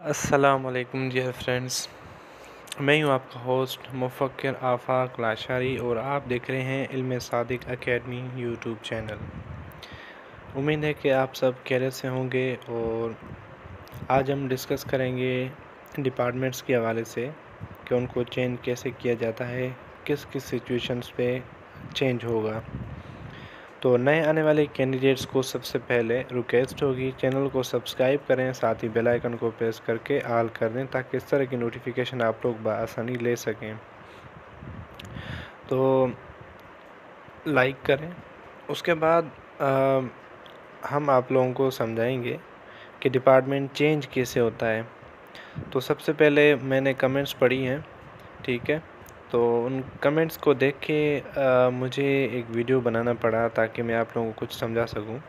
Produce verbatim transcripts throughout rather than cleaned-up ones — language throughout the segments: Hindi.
अस्सलामुअलैकुम डियर फ्रेंड्स, मैं हूं आपका होस्ट मुफक्किर आफाक लाशारी और आप देख रहे हैं इल्म सादिक एकेडमी यूट्यूब चैनल। उम्मीद है कि आप सब खैरियत से होंगे और आज हम डिस्कस करेंगे डिपार्टमेंट्स के हवाले से कि उनको चेंज कैसे किया जाता है, किस किस सिचुएशंस पे चेंज होगा। तो नए आने वाले कैंडिडेट्स को सबसे पहले रिक्वेस्ट होगी चैनल को सब्सक्राइब करें, साथ ही बेल आइकन को प्रेस करके ऑल कर दें ताकि इस तरह की नोटिफिकेशन आप लोग बआसानी ले सकें। तो लाइक करें। उसके बाद आ, हम आप लोगों को समझाएंगे कि डिपार्टमेंट चेंज कैसे होता है। तो सबसे पहले मैंने कमेंट्स पढ़ी हैं, ठीक है। तो उन कमेंट्स को देख के मुझे एक वीडियो बनाना पड़ा ताकि मैं आप लोगों को कुछ समझा सकूं।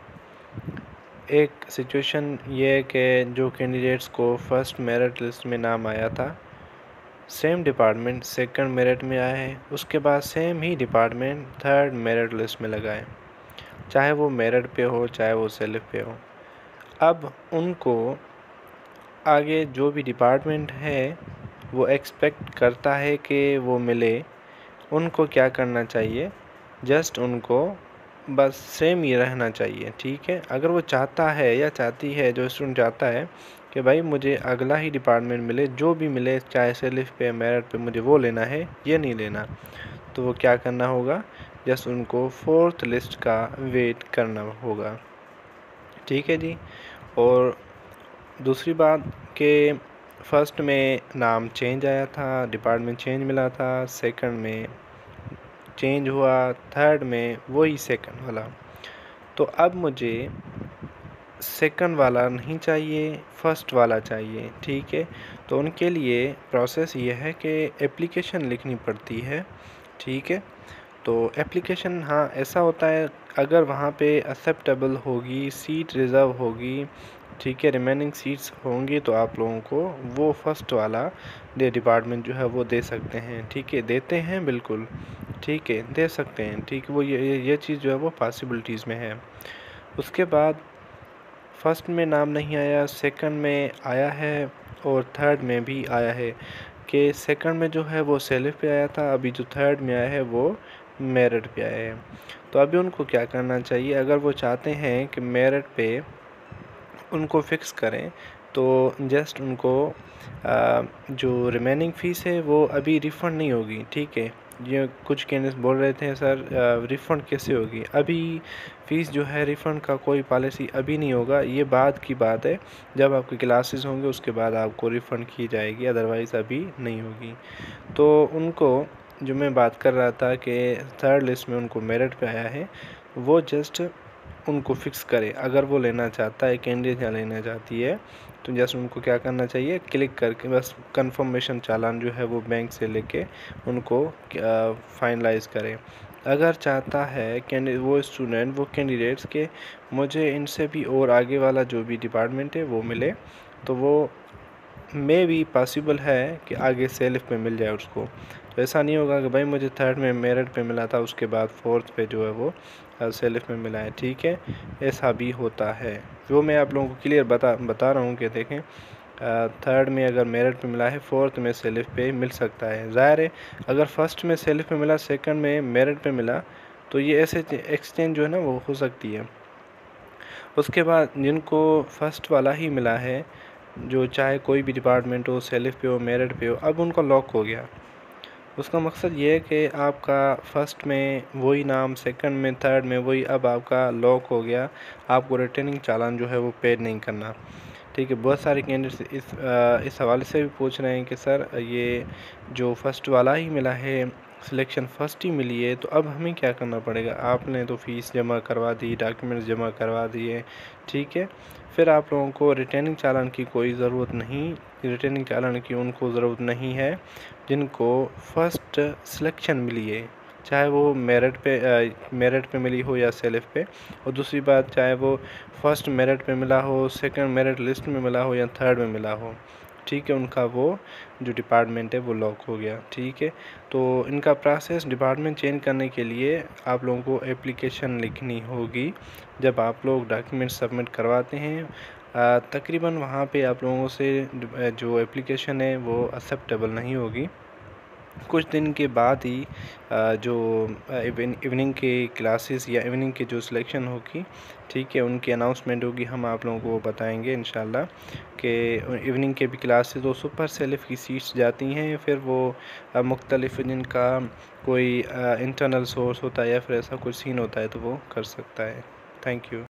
एक सिचुएशन ये है कि जो कैंडिडेट्स को फर्स्ट मेरिट लिस्ट में नाम आया था, सेम डिपार्टमेंट सेकंड मेरिट में आया है, उसके बाद सेम ही डिपार्टमेंट थर्ड मेरिट लिस्ट में लगा है, चाहे वो मेरिट पे हो चाहे वो सेल्फ पे हो। अब उनको आगे जो भी डिपार्टमेंट है वो एक्सपेक्ट करता है कि वो मिले, उनको क्या करना चाहिए, जस्ट उनको बस सेम ही रहना चाहिए, ठीक है। अगर वो चाहता है या चाहती है, जो स्टूडेंट चाहता है कि भाई मुझे अगला ही डिपार्टमेंट मिले, जो भी मिले चाहे सेल्फ पे मेरिट पे, मुझे वो लेना है, ये नहीं लेना, तो वो क्या करना होगा, जस्ट उनको फोर्थ लिस्ट का वेट करना होगा, ठीक है जी। और दूसरी बात कि फर्स्ट में नाम चेंज आया था, डिपार्टमेंट चेंज मिला था, सेकंड में चेंज हुआ, थर्ड में वही सेकंड वाला। तो अब मुझे सेकंड वाला नहीं चाहिए, फ़र्स्ट वाला चाहिए, ठीक है। तो उनके लिए प्रोसेस ये है कि एप्लीकेशन लिखनी पड़ती है, ठीक है। तो एप्लीकेशन, हाँ ऐसा होता है, अगर वहाँ पे एक्सेप्टेबल होगी, सीट रिज़र्व होगी, ठीक है, रिमेनिंग सीट्स होंगी, तो आप लोगों को वो फर्स्ट वाला दे डिपार्टमेंट जो है वो दे सकते हैं, ठीक है, देते हैं बिल्कुल, ठीक है, दे सकते हैं, ठीक है। वो ये ये चीज़ जो है वो पॉसिबिलिटीज़ में है। उसके बाद फर्स्ट में नाम नहीं आया, सेकंड में आया है और थर्ड में भी आया है कि सेकंड में जो है वो सेल्फ पे आया था, अभी जो थर्ड में आया है वो मेरिट पे आया है। तो अभी उनको क्या करना चाहिए, अगर वो चाहते हैं कि मेरिट पे उनको फ़िक्स करें, तो जस्ट उनको आ, जो रिमेनिंग फ़ीस है वो अभी रिफ़ंड नहीं होगी, ठीक है। ये कुछ कैंडिडेट्स बोल रहे थे सर रिफ़ंड कैसे होगी, अभी फ़ीस जो है रिफ़ंड का कोई पॉलिसी अभी नहीं होगा, ये बाद की बात है, जब आपकी क्लासेस होंगे उसके बाद आपको रिफ़ंड की जाएगी, अदरवाइज़ अभी नहीं होगी। तो उनको जो मैं बात कर रहा था कि थर्ड लिस्ट में उनको मेरिट पे आया है, वो जस्ट उनको फ़िक्स करे। अगर वो लेना चाहता है, कैंडिडेट या लेना चाहती है, तो जस्ट उनको क्या करना चाहिए, क्लिक करके बस कंफर्मेशन चालान जो है वो बैंक से लेके उनको फाइनलाइज करें। अगर चाहता है कैंडिडेट, वो स्टूडेंट, वो कैंडिडेट्स के मुझे इनसे भी और आगे वाला जो भी डिपार्टमेंट है वो मिले, तो वो मे भी पॉसिबल है कि आगे सेल्फ पे मिल जाए उसको। तो ऐसा नहीं होगा कि भाई मुझे थर्ड में मेरिट पे मिला था, उसके बाद फोर्थ पे जो है वो सेल्फ में मिला है, ठीक है, ऐसा भी होता है। जो मैं आप लोगों को क्लियर बता बता रहा हूँ कि देखें, थर्ड में अगर मेरिट पे मिला है, फोर्थ में सेल्फ पे मिल सकता है। ज़ाहिर है अगर फर्स्ट में सेल्फ पे मिला, सेकंड में मेरिट पे मिला, तो ये ऐसे एक्सचेंज जो है ना वो हो सकती है। उसके बाद जिनको फर्स्ट वाला ही मिला है, जो चाहे कोई भी डिपार्टमेंट हो, सेल्फ पे हो, मेरिट पे हो, अब उनका लॉक हो गया। उसका मकसद ये है कि आपका फ़र्स्ट में वही नाम, सेकंड में, थर्ड में वही, अब आपका लॉक हो गया, आपको रिटर्निंग चालान जो है वो पेड नहीं करना, ठीक है। बहुत सारे कैंडिडेट्स इस आ, इस हवाले से भी पूछ रहे हैं कि सर ये जो फर्स्ट वाला ही मिला है, सिलेक्शन फ़र्स्ट ही मिली है, तो अब हमें क्या करना पड़ेगा। आपने तो फ़ीस जमा करवा दी, डॉक्यूमेंट्स जमा करवा दिए, ठीक है, फिर आप लोगों को रिटर्निंग चालान की कोई ज़रूरत नहीं, रिटर्निंग चालान की उनको ज़रूरत नहीं है जिनको फ़र्स्ट सिलेक्शन मिली है, चाहे वो मेरिट पे मेरिट पे मिली हो या सेल्फ पे। और दूसरी बात, चाहे वो फर्स्ट मेरिट पे मिला हो, सेकंड मेरिट लिस्ट में मिला हो या थर्ड में मिला हो, ठीक है, उनका वो जो डिपार्टमेंट है वो लॉक हो गया, ठीक है। तो इनका प्रोसेस डिपार्टमेंट चेंज करने के लिए आप लोगों को एप्लीकेशन लिखनी होगी। जब आप लोग डॉक्यूमेंट सबमिट करवाते हैं, तकरीबन वहाँ पे आप लोगों से जो एप्लीकेशन है वो एक्सेप्टेबल नहीं होगी। कुछ दिन के बाद ही जो इवनिंग के क्लासेस या इवनिंग की जो सिलेक्शन होगी, ठीक है, उनकी अनाउंसमेंट होगी, हम आप लोगों को बताएंगे इंशाल्लाह कि इवनिंग के भी क्लासेस तो सुपर सेलिफ की सीट्स जाती हैं, फिर वो मुख्तलिफ जिनका कोई इंटरनल सोर्स होता है या फिर ऐसा कुछ सीन होता है तो वो कर सकता है। Thank you.